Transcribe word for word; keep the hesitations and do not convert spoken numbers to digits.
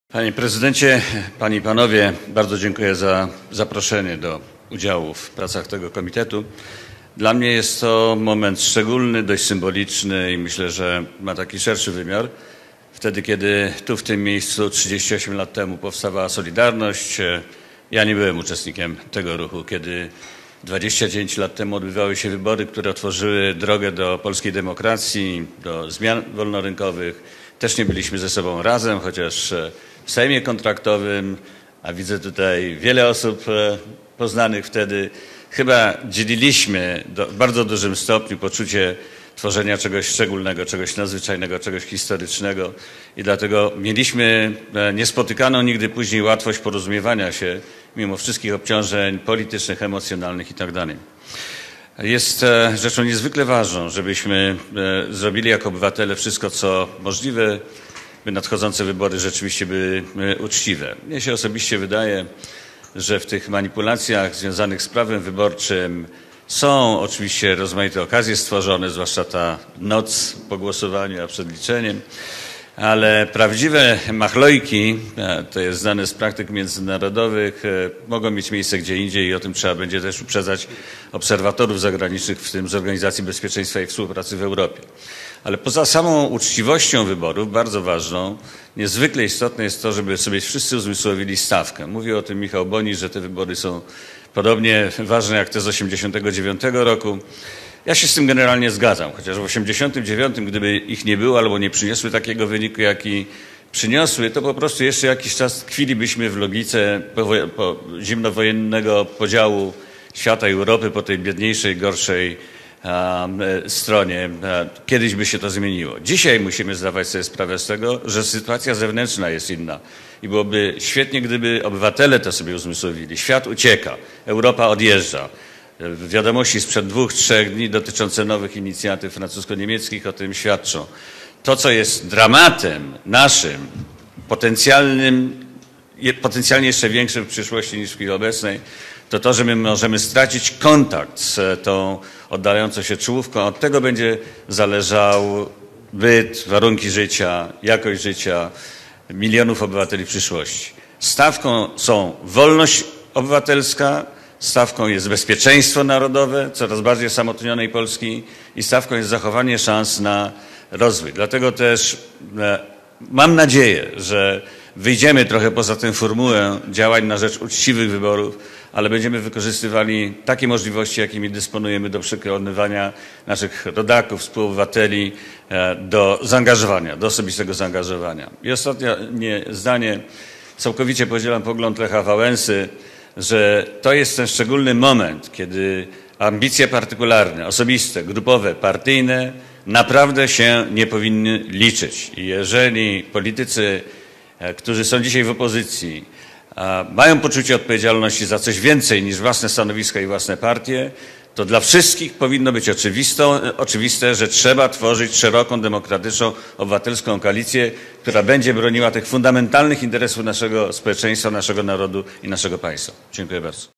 Panie prezydencie, panie i panowie, bardzo dziękuję za zaproszenie do udziału w pracach tego komitetu. Dla mnie jest to moment szczególny, dość symboliczny i myślę, że ma taki szerszy wymiar. Wtedy, kiedy tu w tym miejscu trzydzieści osiem lat temu powstawała Solidarność, ja nie byłem uczestnikiem tego ruchu. Kiedy dwadzieścia dziewięć lat temu odbywały się wybory, które otworzyły drogę do polskiej demokracji, do zmian wolnorynkowych, też nie byliśmy ze sobą razem, chociaż w Sejmie kontraktowym, a widzę tutaj wiele osób poznanych wtedy, chyba dzieliliśmy do, w bardzo dużym stopniu poczucie tworzenia czegoś szczególnego, czegoś nadzwyczajnego, czegoś historycznego i dlatego mieliśmy niespotykaną nigdy później łatwość porozumiewania się mimo wszystkich obciążeń politycznych, emocjonalnych itd. Jest rzeczą niezwykle ważną, żebyśmy zrobili jako obywatele wszystko, co możliwe, by nadchodzące wybory rzeczywiście były uczciwe. Mnie się osobiście wydaje, że w tych manipulacjach związanych z prawem wyborczym są oczywiście rozmaite okazje stworzone, zwłaszcza ta noc po głosowaniu, a przed liczeniem, ale prawdziwe machlojki, to jest znane z praktyk międzynarodowych, mogą mieć miejsce gdzie indziej i o tym trzeba będzie też uprzedzać obserwatorów zagranicznych, w tym z Organizacji Bezpieczeństwa i Współpracy w Europie. Ale poza samą uczciwością wyborów, bardzo ważną, niezwykle istotne jest to, żeby sobie wszyscy uzmysłowili stawkę. Mówił o tym Michał Boni, że te wybory są podobnie ważne jak te z osiemdziesiątego dziewiątego roku. Ja się z tym generalnie zgadzam, chociaż w osiemdziesiątym dziewiątym, gdyby ich nie było albo nie przyniosły takiego wyniku, jaki przyniosły, to po prostu jeszcze jakiś czas tkwilibyśmy w logice po zimnowojennego podziału świata i Europy po tej biedniejszej, gorszej stronie. Kiedyś by się to zmieniło. Dzisiaj musimy zdawać sobie sprawę z tego, że sytuacja zewnętrzna jest inna i byłoby świetnie, gdyby obywatele to sobie uzmysłowili. Świat ucieka, Europa odjeżdża. Wiadomości sprzed dwóch, trzech dni dotyczące nowych inicjatyw francusko-niemieckich o tym świadczą. To, co jest dramatem naszym, potencjalnym, potencjalnie jeszcze większym w przyszłości niż w chwili obecnej, to to, że my możemy stracić kontakt z tą oddalającą się czołówką. Od tego będzie zależał byt, warunki życia, jakość życia milionów obywateli w przyszłości. Stawką są wolność obywatelska, stawką jest bezpieczeństwo narodowe, coraz bardziej osamotnionej Polski i stawką jest zachowanie szans na rozwój. Dlatego też mam nadzieję, że wyjdziemy trochę poza tę formułę działań na rzecz uczciwych wyborów, ale będziemy wykorzystywali takie możliwości, jakimi dysponujemy do przekonywania naszych rodaków, współobywateli do zaangażowania, do osobistego zaangażowania. I ostatnie zdanie. Całkowicie podzielam pogląd Lecha Wałęsy, że to jest ten szczególny moment, kiedy ambicje partykularne, osobiste, grupowe, partyjne naprawdę się nie powinny liczyć. I jeżeli politycy, którzy są dzisiaj w opozycji, mają poczucie odpowiedzialności za coś więcej niż własne stanowiska i własne partie, to dla wszystkich powinno być oczywiste, że trzeba tworzyć szeroką, demokratyczną, obywatelską koalicję, która będzie broniła tych fundamentalnych interesów naszego społeczeństwa, naszego narodu i naszego państwa. Dziękuję bardzo.